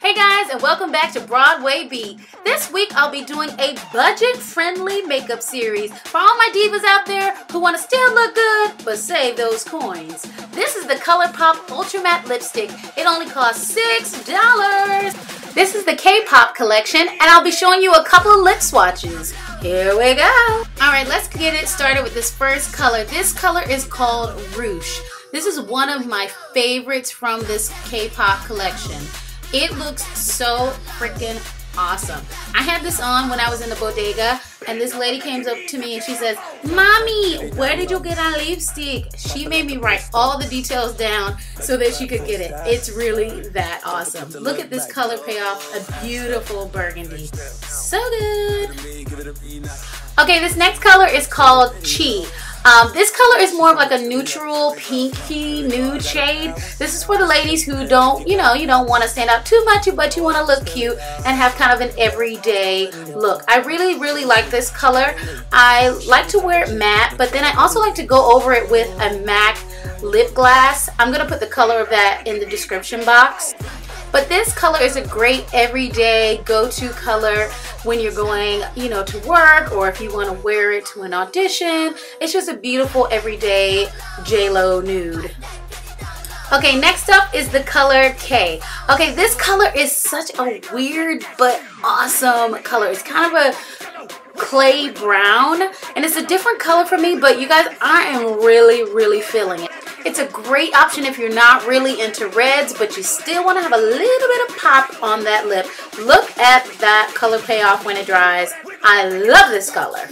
Hey guys, and welcome back to Broadway Beat. This week I'll be doing a budget-friendly makeup series for all my divas out there who want to still look good but save those coins. This is the ColourPop Ultra Matte Lipstick. It only costs $6. This is the K-Pop collection, and I'll be showing you a couple of lip swatches. Here we go. Alright, let's get it started with this first color. This color is called Rouge. This is one of my favorites from this K-Pop collection. It looks so freaking awesome. I had this on when I was in the bodega, and this lady came up to me and she says, "Mommy, where did you get our lipstick?" She made me write all the details down so that she could get it. It's really that awesome. Look at this color payoff, a beautiful burgundy. So good. Okay, this next color is called Chi. This color is more of like a neutral pinky nude shade. This is for the ladies who don't, you don't want to stand out too much, but you want to look cute and have kind of an everyday look. I really like this color. I like to wear it matte, but then I also like to go over it with a MAC lip gloss. I'm going to put the color of that in the description box. But this color is a great everyday go-to color when you're going, to work, or if you want to wear it to an audition. It's just a beautiful everyday J-Lo nude. Okay, next up is the color K. Okay, this color is such a weird but awesome color. It's kind of a clay brown, and it's a different color for me, but you guys, I am really feeling it. It's a great option if you're not really into reds, but you still want to have a little bit of pop on that lip. Look at that color payoff when it dries. I love this color.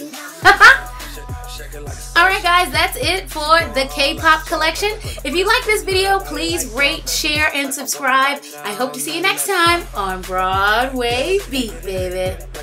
Alright guys, that's it for the K-Pop collection. If you like this video, please rate, share, and subscribe. I hope to see you next time on Broadway Beat, baby.